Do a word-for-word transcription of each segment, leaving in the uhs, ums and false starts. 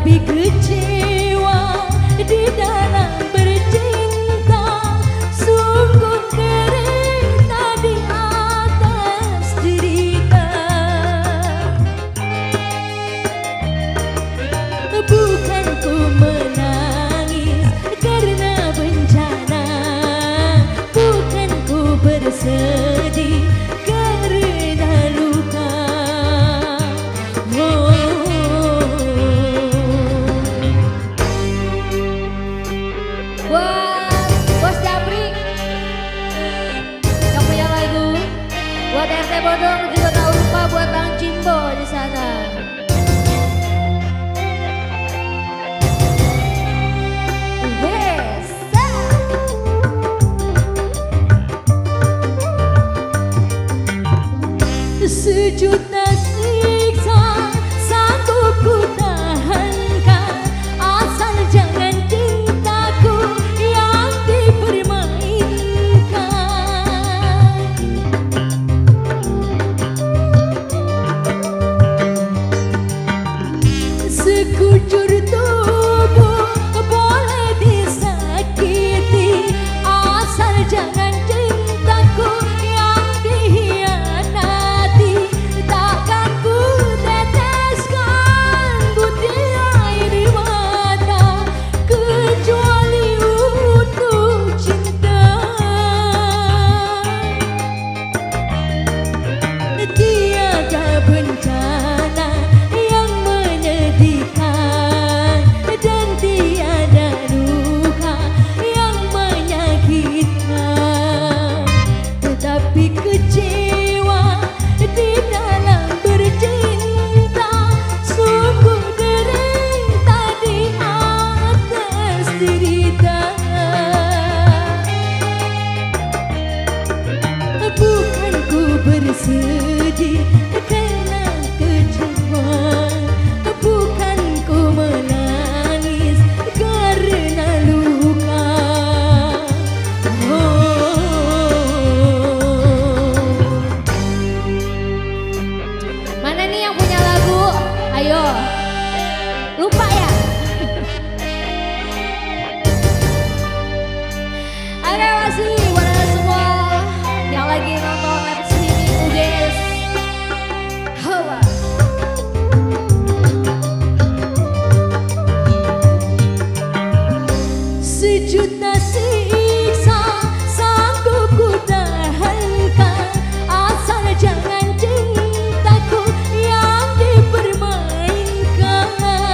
Tetapi kecewa di dalam bercinta, sungguh derita di atas derita. Bukan ku menangis karena bencana, bukan ku bersedih karena luka. Oh. Buat Bos Japri yang punya lagu, buat R T Bodong juga tak lupa buat Bang Jimbo di sana. Sejuta siksa sanggup ku tahankan, asal jangan cintaku yang dipermainkan. Sekujur tubuh boleh disakiti, asal jangan cintaku yang dihianati. Takkan ku teteskan butir air mata kecuali untuk cinta. Tiada bencana yang menyedihkan dan tiada luka yang menyakitkan. Tetapi kecewa di dalam bercinta, sungguh derita di atas derita. Bukan ku bersedih karena kecewa, bukan ku menangis karena luka. Oh. Mana nih yang punya lagu? Ayo. Lupa ya? Oke, masih buat anda semua yang lagi nonton live streaming U G S. Hawa. Sejuta siksa sanggup ku tahankan, asal jangan cintaku yang dipermainkan.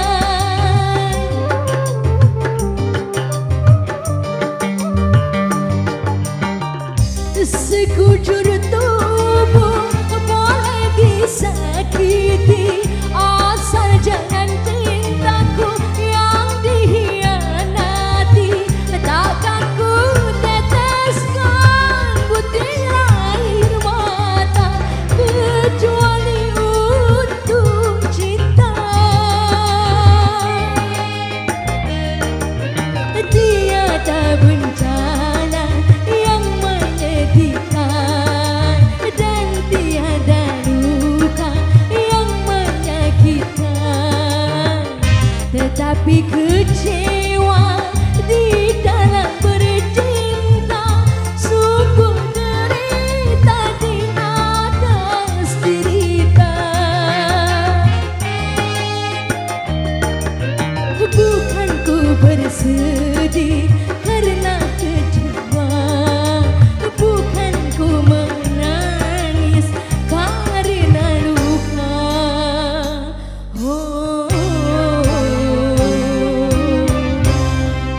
Sekujur tubuh boleh disakiti, asal jangan cintaku yang dihianati. Takkan ku teteskan butir air mata kecuali untuk cinta. Tiada bencana yang menyedihkan dan tiada luka yang menyakitkan. Tetapi kecewa di dalam bercinta, sungguh derita di atas derita. Bukan ku bersedih